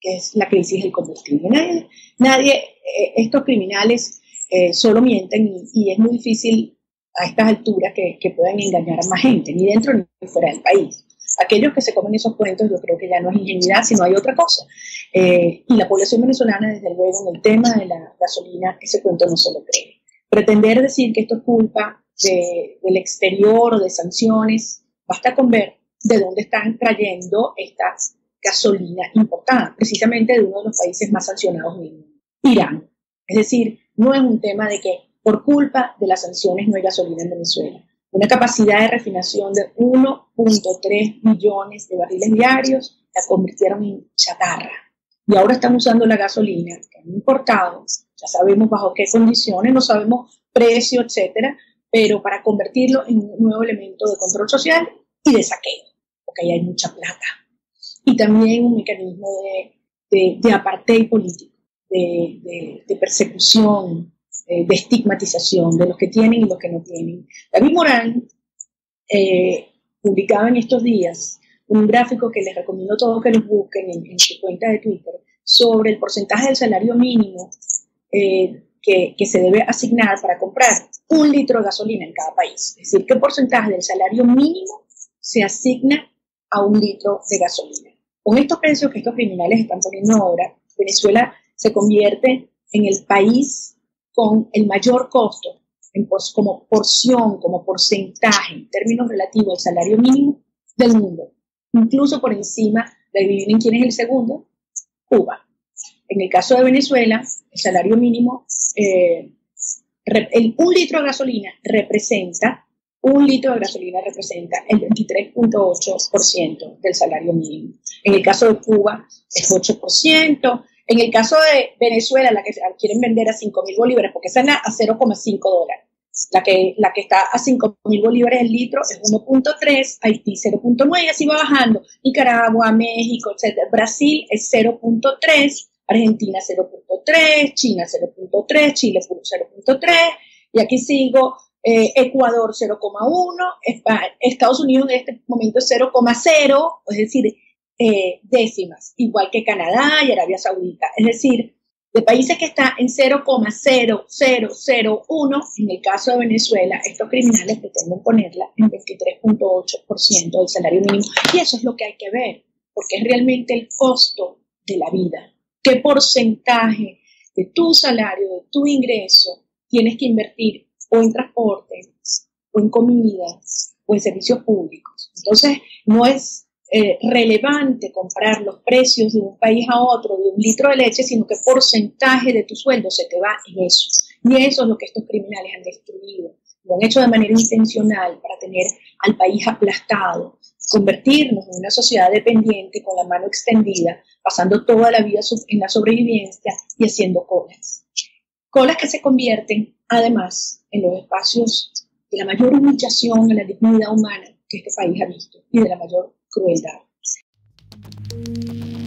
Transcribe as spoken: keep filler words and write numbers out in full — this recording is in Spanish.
es la crisis del combustible. Nadie, nadie eh, estos criminales eh, solo mienten y, y es muy difícil a estas alturas que, que puedan engañar a más gente, ni dentro ni fuera del país. Aquellos que se comen esos cuentos, yo creo que ya no es ingenuidad, sino hay otra cosa. Eh, y la población venezolana, desde luego, en el tema de la gasolina, ese cuento no se lo cree. Pretender decir que esto es culpa de, del exterior o de sanciones, basta con ver de dónde están trayendo esta gasolina importada, precisamente de uno de los países más sancionados del mundo, Irán. Es decir, no es un tema de que por culpa de las sanciones no hay gasolina en Venezuela. Una capacidad de refinación de uno punto tres millones de barriles diarios la convirtieron en chatarra. Y ahora están usando la gasolina que han importado, ya sabemos bajo qué condiciones, no sabemos precio, etcétera, pero para convertirlo en un nuevo elemento de control social y de saqueo, porque ahí hay mucha plata. Y también un mecanismo de, de, de apartheid político, de, de, de persecución, de estigmatización de los que tienen y los que no tienen. David Morán eh, publicaba en estos días un gráfico que les recomiendo a todos que los busquen en, en su cuenta de Twitter sobre el porcentaje del salario mínimo eh, que, que se debe asignar para comprar un litro de gasolina en cada país. Es decir, qué porcentaje del salario mínimo se asigna a un litro de gasolina. Con estos precios que estos criminales están poniendo ahora, Venezuela se convierte en el país con el mayor costo en, pues, como porción, como porcentaje, en términos relativos al salario mínimo del mundo, incluso por encima de, adivinen quién es el segundo, Cuba. En el caso de Venezuela, el salario mínimo, eh, el, un litro de gasolina representa, un litro de gasolina representa el veintitrés punto ocho por ciento del salario mínimo. En el caso de Cuba es ocho por ciento. En el caso de Venezuela, la que quieren vender a cinco mil bolívares, porque esa es a cero coma cinco dólares. La que, la que está a cinco mil bolívares el litro es uno punto tres, Haití cero punto nueve, y así va bajando. Nicaragua, México, etcétera. Brasil es cero punto tres, Argentina cero punto tres, China cero punto tres, Chile cero punto tres, y aquí sigo, eh, Ecuador cero coma uno, Estados Unidos en este momento es cero coma cero, es decir, Eh, décimas, igual que Canadá y Arabia Saudita. Es decir, de países que están en cero coma cero cero cero uno, en el caso de Venezuela, estos criminales pretenden ponerla en veintitrés punto ocho por ciento del salario mínimo. Y eso es lo que hay que ver, porque es realmente el costo de la vida. ¿Qué porcentaje de tu salario, de tu ingreso, tienes que invertir o en transporte, o en comida, o en servicios públicos? Entonces, no es Eh, relevante comparar los precios de un país a otro de un litro de leche, sino qué porcentaje de tu sueldo se te va en eso. Y eso es lo que estos criminales han destruido. Lo han hecho de manera intencional para tener al país aplastado, convertirnos en una sociedad dependiente con la mano extendida, pasando toda la vida en la sobrevivencia y haciendo colas. Colas que se convierten, además, en los espacios de la mayor humillación a la dignidad humana que este país ha visto y de la mayor crueldad.